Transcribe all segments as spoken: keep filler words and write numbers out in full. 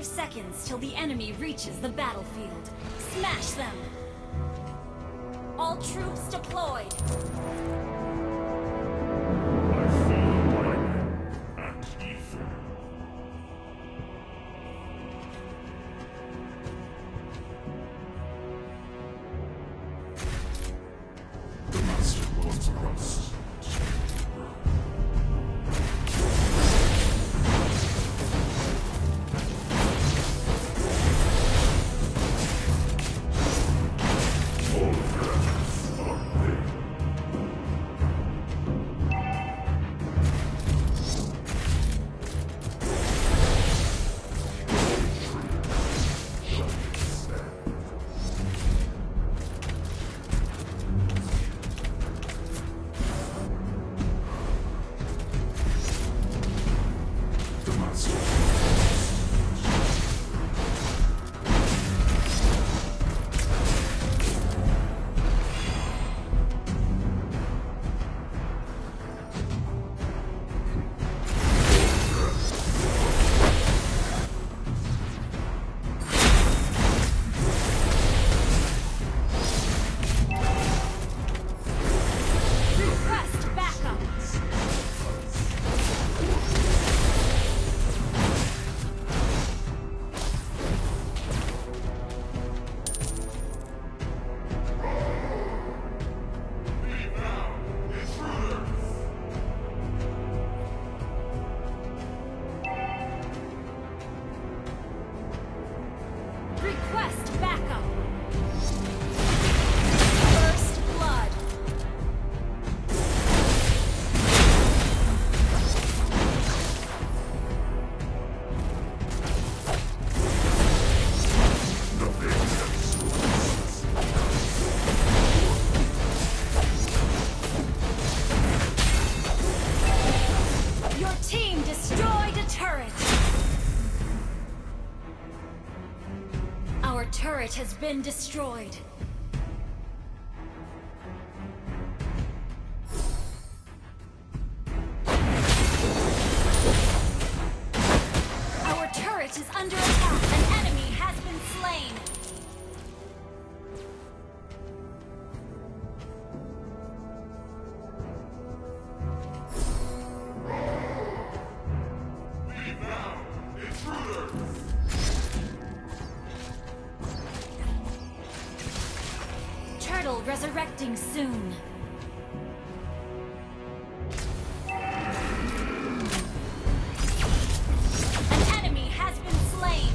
seconds till the enemy reaches the battlefield. Smash them! All troops deployed! I feel lightning and ether. The master wants rust. Request backup! First blood! Your team destroyed a turret! Our turret has been destroyed. Our turret is under attack. An enemy has been slain. Leave now, intruders! Turtle resurrecting soon. An enemy has been slain.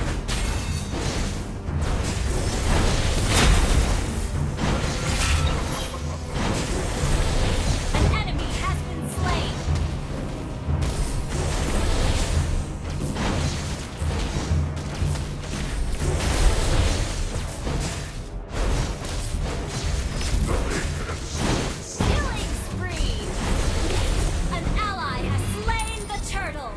An enemy has been slain. Killing spree! An ally has slain the turtle!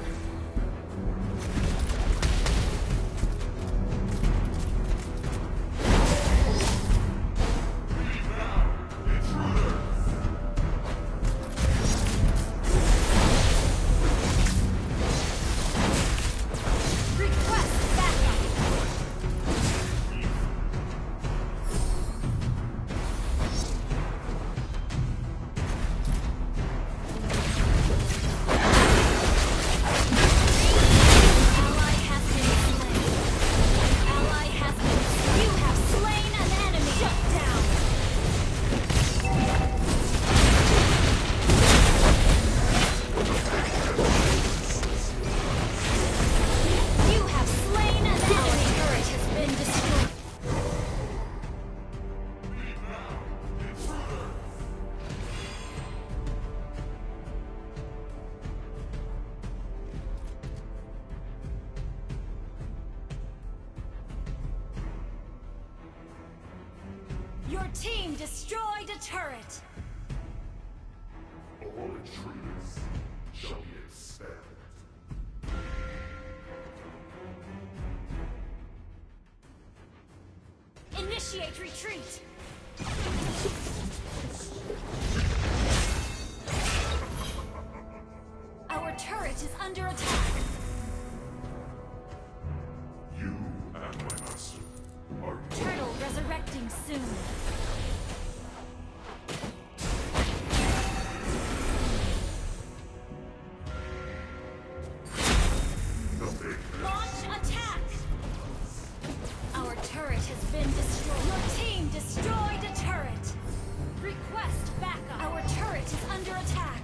Request backup! Ally has been slain. Ally has been. You have slain an enemy. Shut down. You have slain an enemy. Turret has been destroyed. Your team destroyed a turret. All intruders shall be expelled. Initiate retreat. Our turret is under attack. resurrecting soon. Launch attack! Our turret has been destroyed. Your team destroyed a turret. Request backup. Our turret is under attack.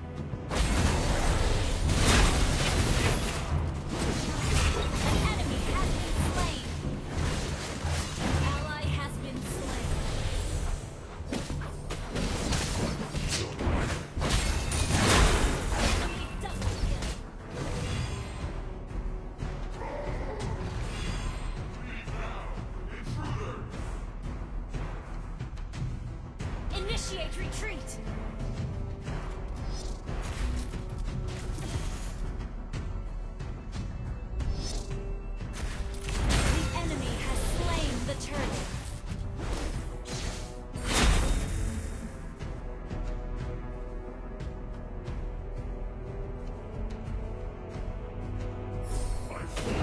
An enemy has been slain. An ally has been slain. Enemy double kill. Initiate retreat! The enemy has slain the turret. I feel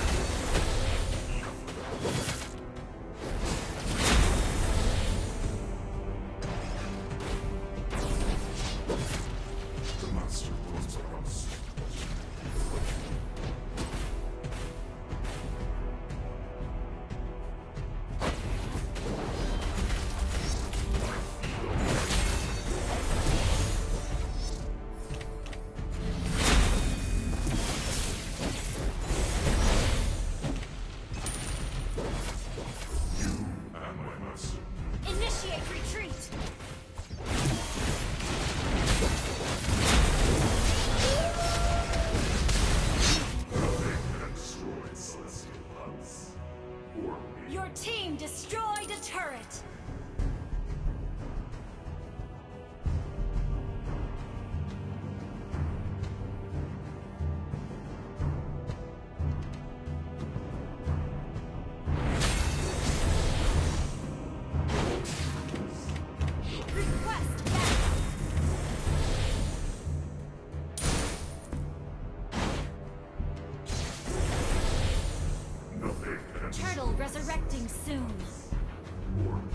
the master wants to rust. You and my master. Initiate retreat! Nothing can destroy celestial huts. Or me. Your team destroyed a turret! Request backup! Nothing can Turtle resurrecting soon. destroy me.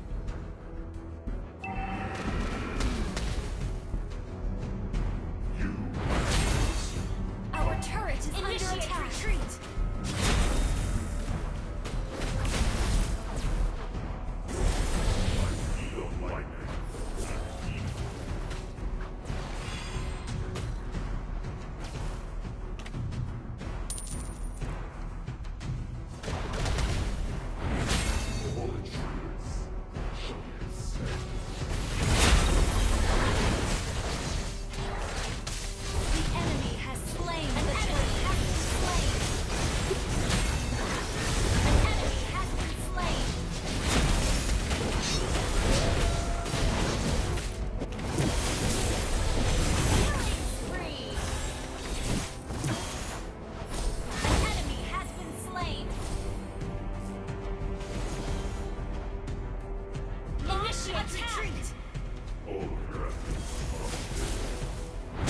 You Our turret is under attack. Retreat. I feel lightning and evil. All intruders shall be ensnared. The enemy has slain the turret. Has been slain. An enemy has been slain. Killing spree. An enemy has been slain. Initiate retreat. All of your efforts are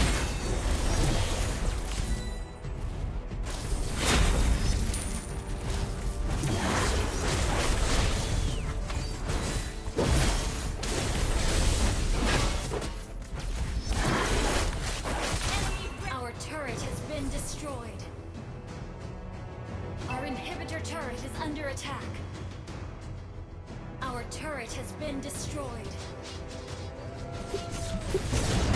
Enemy. Our turret has been destroyed. Our inhibitor turret is under attack. Our turret has been destroyed.